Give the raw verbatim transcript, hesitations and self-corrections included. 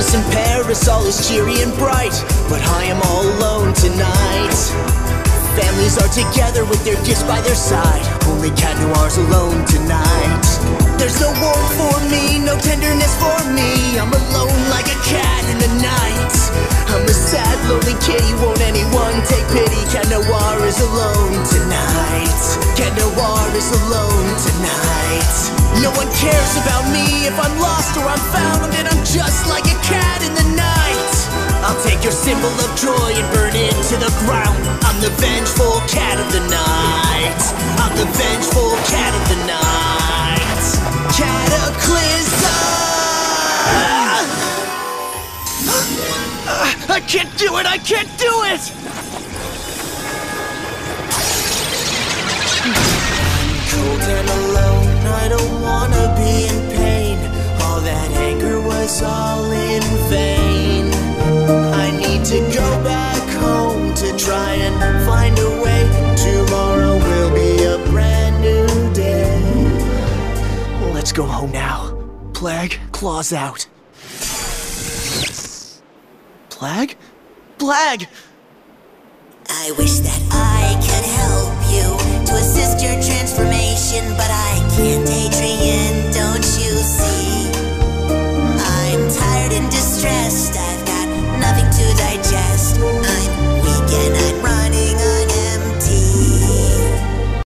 Paris and Paris, all is cheery and bright, but I am all alone tonight. Families are together with their gifts by their side, only Cat Noir's alone tonight. There's no warmth for me, no tenderness for me, I'm alone like a cat in the night. I'm a sad, lonely kitty, won't anyone take pity? Cat Noir is alone tonight. Cat Noir is alone tonight. No one cares about me if I'm lost or I'm found, and I'm just like a cat in the night. I'll take your symbol of joy and burn it to the ground. I'm the vengeful cat of the night. I'm the vengeful cat of the night. Cataclysm! I can't do it! I can't do it! I'm cold and alone, I don't wanna be in pain. All that anger was all in vain. I need to go back home to try and find a way. Tomorrow will be a brand new day. Let's go home now. Plague, claws out. Plague? Plague! I wish that I could help you to assist your transformation, but I can't daydream